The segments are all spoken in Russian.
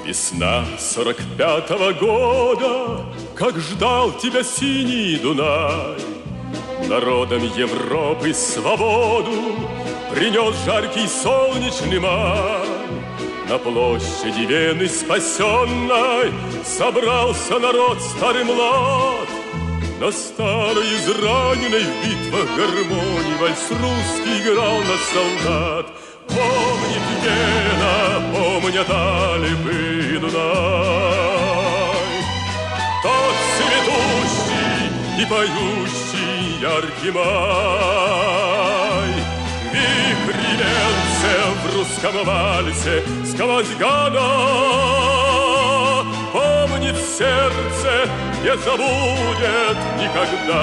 Весна 45-го года, как ждал тебя синий Дунай. Народам Европы свободу принес жаркий солнечный май. На площади Вены спасенной собрался народ старый млад. На старой израненной в битвах гармонии вальс русский играл на солдат. Помнит Вена, помнят Алпы и Дунай, тот цветущий и поющий яркий май. Вихри венцев в русском вальсе сквозь года помнит сердце, не забудет никогда.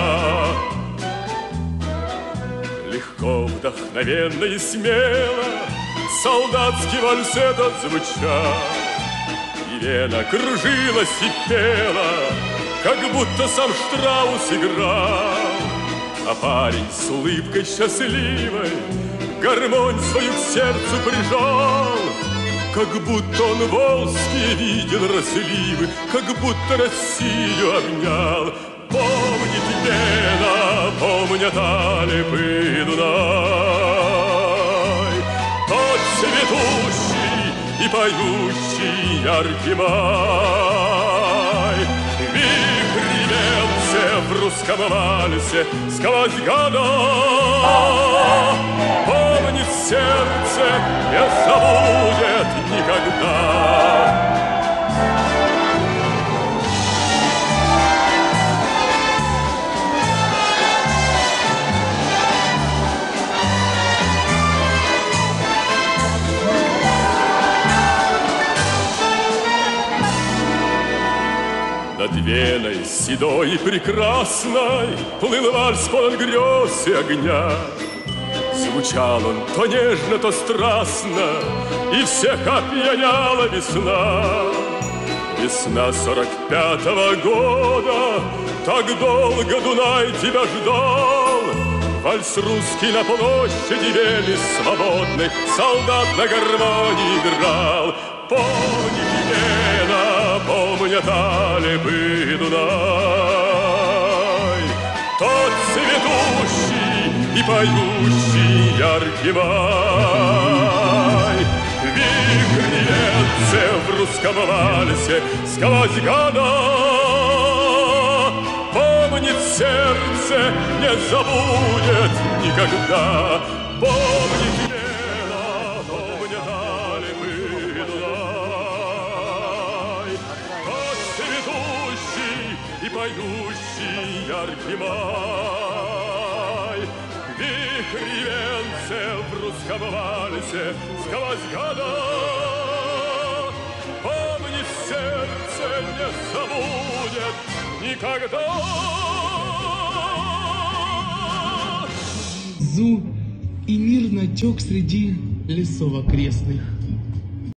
Легко, вдохновенно и смело солдатский вальс этот звучал, и Вена кружилась и пела, как будто сам Штраус играл. А парень с улыбкой счастливой гармонь свою к сердцу прижал, как будто он волжские видел разливы, как будто Россию обнял. Помнит Вена, помнят Алпы и Дунай, тот цветущий и поющий яркий май. Вихри венцев в русском вальсе сквозь года помнит сердце, не забудет никогда. Над Веной седой и прекрасной плыл вальс полон грез и огня. Звучал он то нежно, то страстно, и всех опьяняла весна. Весна 45-го года, так долго Дунай тебя ждал. Вальс русский на площади Вены свободной солдат на гармонии играл. Помнит Вена, помнят Алпы и Дунай, тот цветущий и поющий яркий май. Вихри венцев в русском вальсе сквозь года помнит сердце, не забудет никогда. Помнит Вена, помнят Алпы и Дунай, тот цветущий и поющий яркий май. Вихри венцев в русском вальсе сквозь года помнит сердце, не забудет никогда. Зу и мирно тек среди лесов окрестных.